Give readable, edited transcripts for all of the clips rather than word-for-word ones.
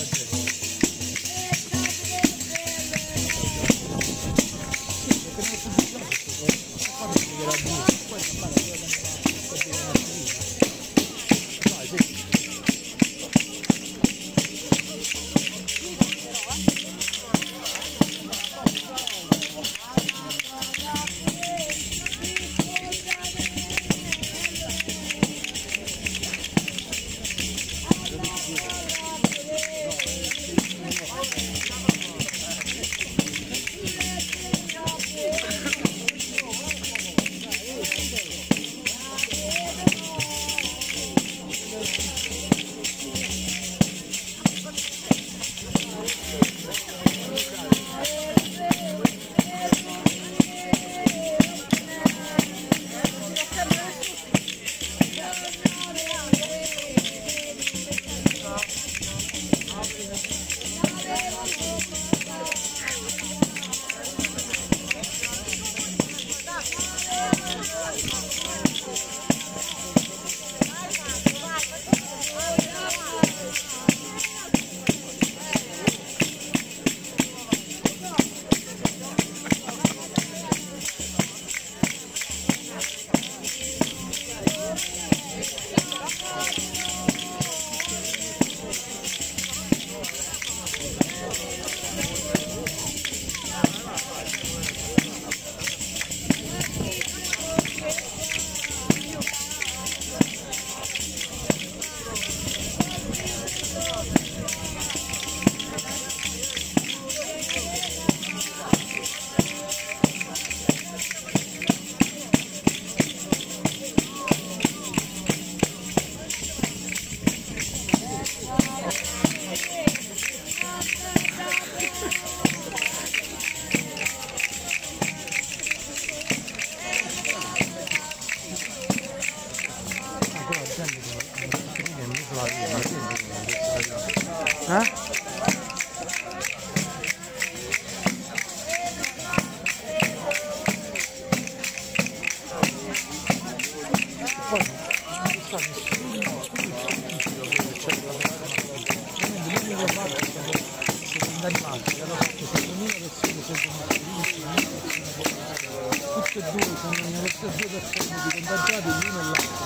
Tutte e due sono le stesse persone di contagiati l'uno e l'altro.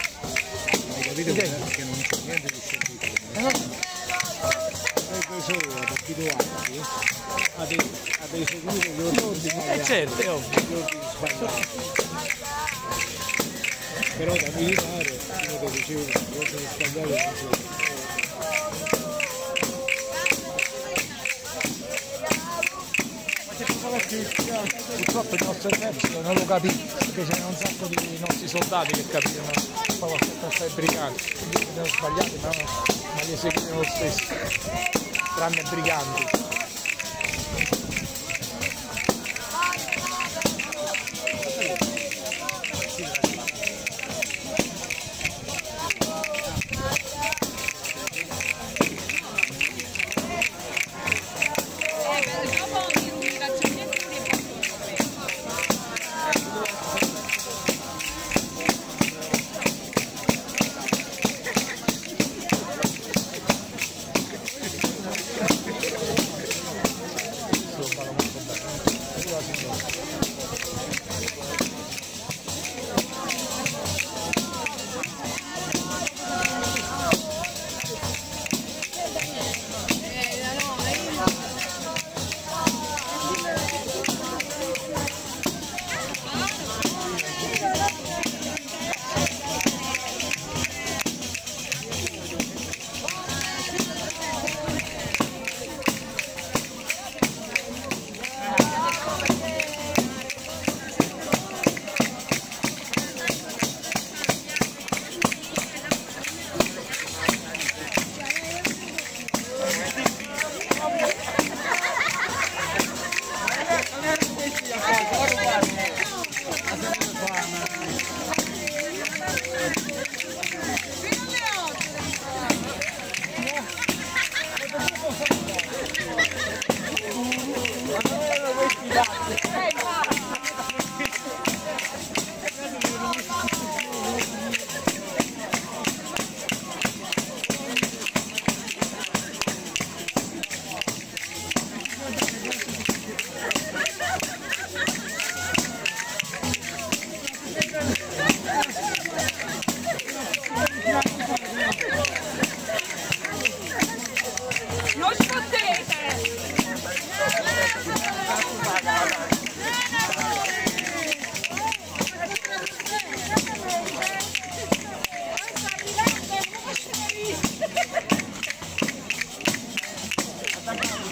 Hai capito che non c'è niente di scientifico? Solo abituati a dei seguire gli ordini sbagliati. Certo, è ovvio. Gli ordini sbagliati. Però da militare, come ti dicevo, gli ordini sbagliati non sono. Purtroppo il nostro esercito non lo capisce, perché c'erano un sacco di nostri soldati che capiscono proprio a i briganti, quindi sono sbagliati ma li eseguono lo stesso, tranne i briganti.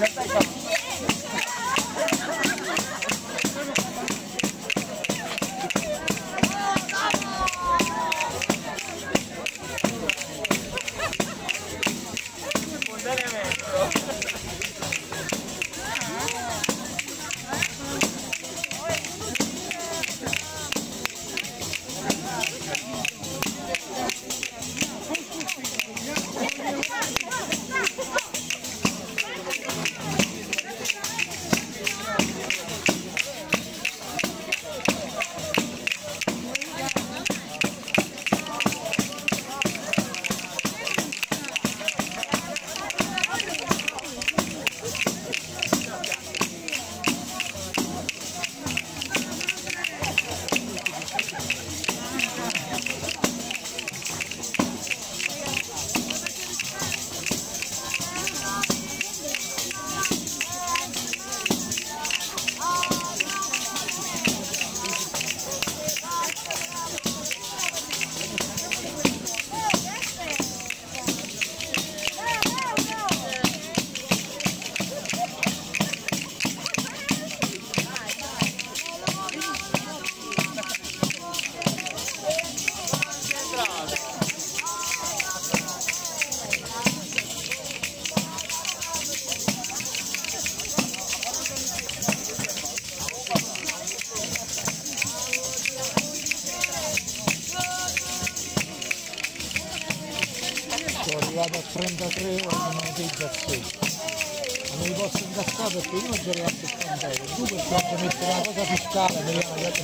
Sono arrivato a 33 euro di monetizzazione. Non mi posso incassare perché uno già arriva a 70 euro, tu per quanto mettere una cosa fiscale mi viene a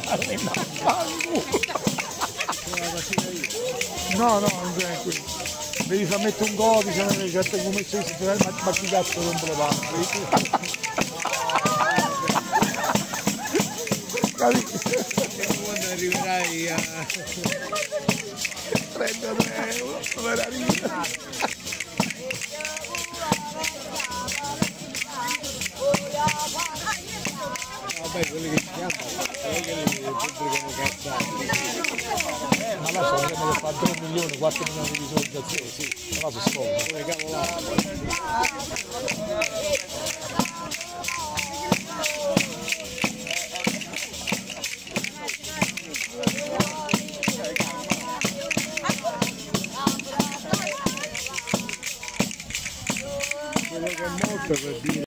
no, non c'è qui. Devi far mettere un codice, certo come se ma chi cazzo non me lo paga? Capito? Quando arriverai a 33 euro per arrivare. vabbè, quelli che chiamano, quelli che pubblicano cazzate. Ma là sono che fa 3 milioni, 4 milioni di visualizzazioni, sì, ma là sono soldi. Come cavolate. Quello che è molto per dire